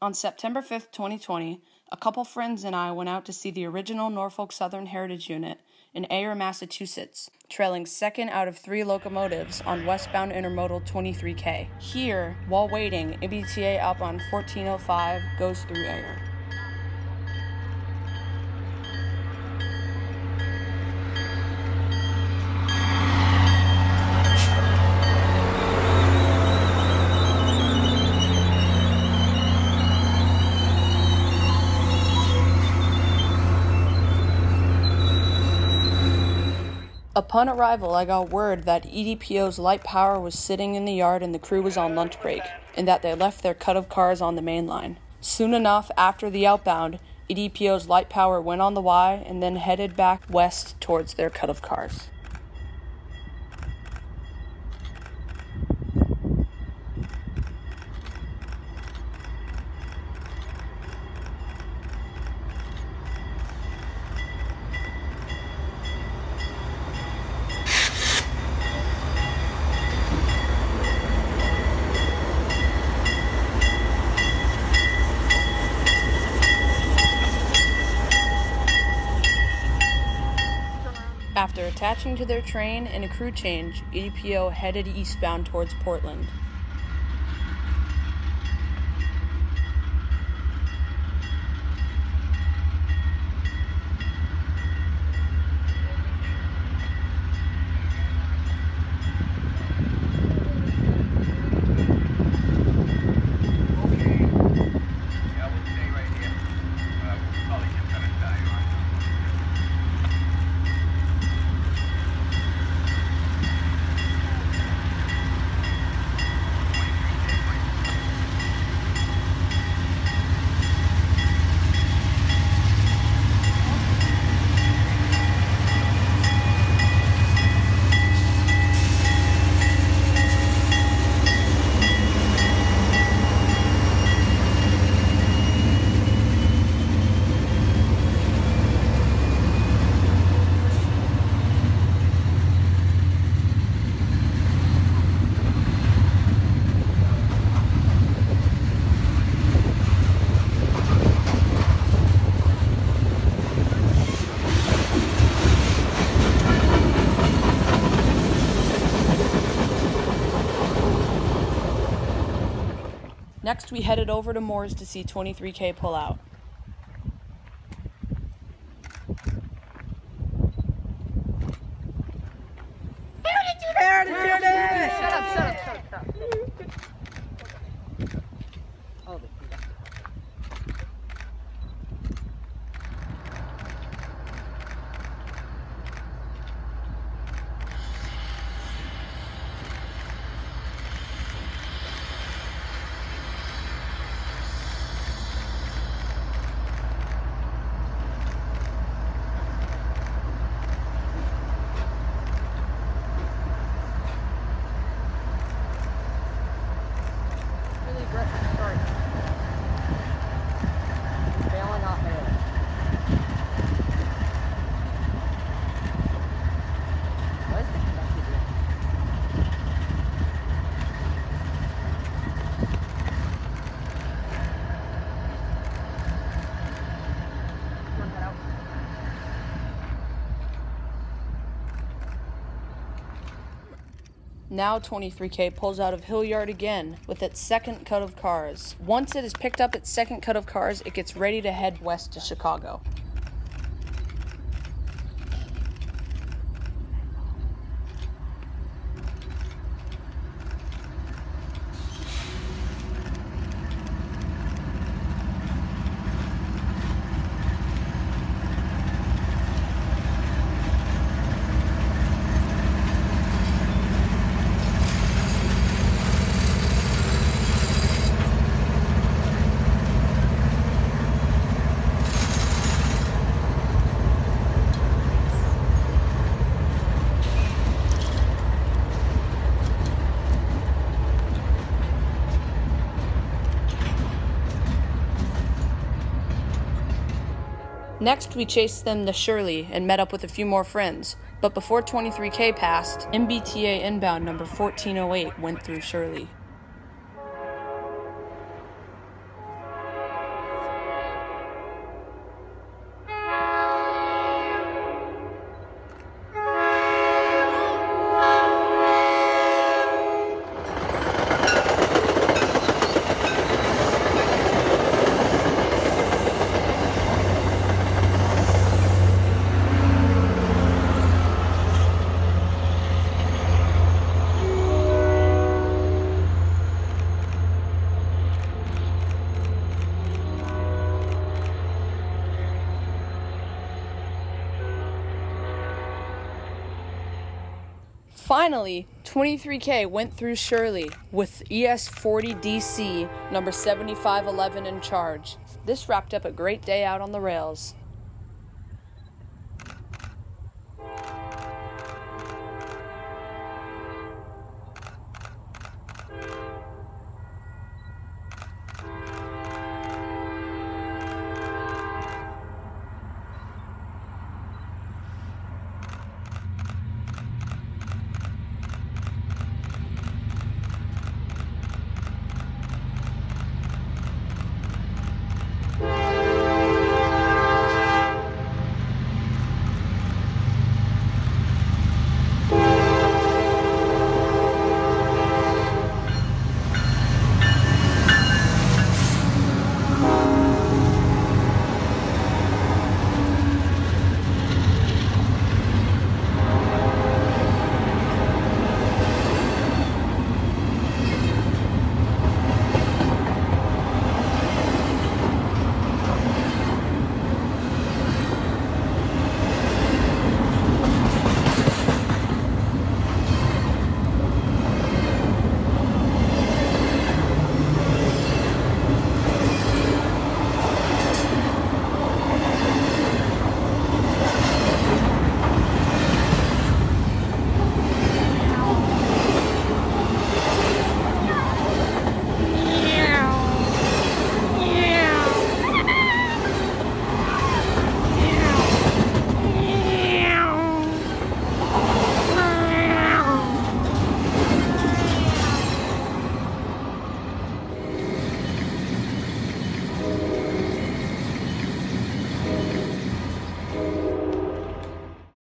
On September 5th, 2020, a couple friends and I went out to see the original Norfolk Southern Heritage unit in Ayer, Massachusetts, trailing second out of 3 locomotives on westbound intermodal 23K. Here, while waiting, MBTA outbound 1405 goes through Ayer. Upon arrival, I got word that EDPO's light power was sitting in the yard and the crew was on lunch break, and that they left their cut of cars on the main line. Soon enough, after the outbound, EDPO's light power went on the Y and then headed back west towards their cut of cars. After attaching to their train and a crew change, EDPO headed eastbound towards Portland. Next, we headed over to Moore's to see 23K pull out. Shut up. Oh, Now 23K pulls out of Hillyard again with its second cut of cars. Once it has picked up its second cut of cars, it gets ready to head west to Chicago. Next, we chased them to Shirley and met up with a few more friends. But before 23K passed, MBTA inbound number 1408 went through Shirley. Finally, 23K went through Shirley with ES40DC number 7511 in charge. This wrapped up a great day out on the rails.